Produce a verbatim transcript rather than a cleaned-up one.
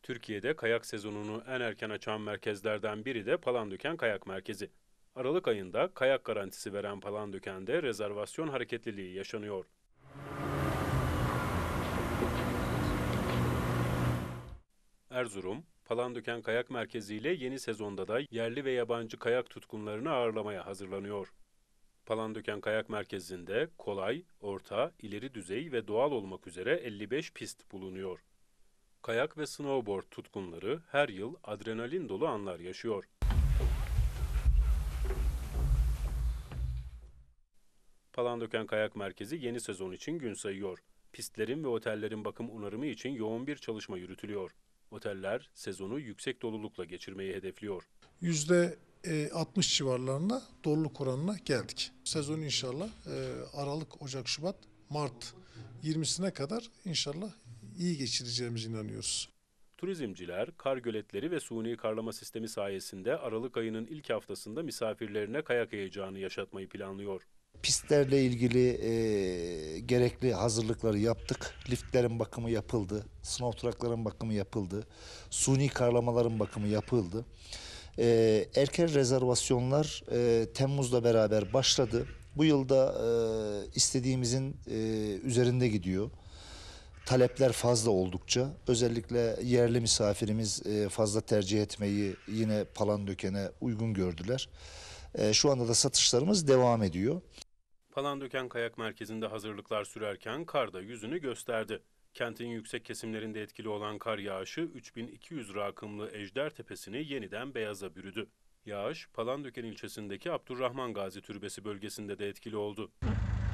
Türkiye'de kayak sezonunu en erken açan merkezlerden biri de Palandöken Kayak Merkezi. Aralık ayında kayak garantisi veren Palandöken'de rezervasyon hareketliliği yaşanıyor. Erzurum, Palandöken Kayak Merkezi ile yeni sezonda da yerli ve yabancı kayak tutkunlarını ağırlamaya hazırlanıyor. Palandöken Kayak Merkezi'nde kolay, orta, ileri düzey ve doğal olmak üzere elli beş pist bulunuyor. Kayak ve snowboard tutkunları her yıl adrenalin dolu anlar yaşıyor. Palandöken Kayak Merkezi yeni sezon için gün sayıyor. Pistlerin ve otellerin bakım onarımı için yoğun bir çalışma yürütülüyor. Oteller sezonu yüksek dolulukla geçirmeyi hedefliyor. yüzde altmış civarlarında doluluk oranına geldik. Sezon inşallah e, Aralık, Ocak, Şubat, Mart yirmisine kadar inşallah iyi geçireceğimize inanıyoruz. Turizmciler, kar göletleri ve suni karlama sistemi sayesinde Aralık ayının ilk haftasında misafirlerine kayak heyecanı yaşatmayı planlıyor. Pistlerle ilgili e, gerekli hazırlıkları yaptık. Liftlerin bakımı yapıldı. Snow truckların bakımı yapıldı. Suni karlamaların bakımı yapıldı. E, erken rezervasyonlar e, Temmuz'la beraber başladı. Bu yılda e, istediğimizin e, üzerinde gidiyor. Talepler fazla oldukça, özellikle yerli misafirimiz e, fazla tercih etmeyi yine Palandöken'e uygun gördüler. E, şu anda da satışlarımız devam ediyor. Palandöken Kayak Merkezi'nde hazırlıklar sürerken kar da yüzünü gösterdi. Kentin yüksek kesimlerinde etkili olan kar yağışı üç bin iki yüz rakımlı Ejder Tepesi'ni yeniden beyaza bürüdü. Yağış, Palandöken ilçesindeki Abdurrahman Gazi Türbesi bölgesinde de etkili oldu.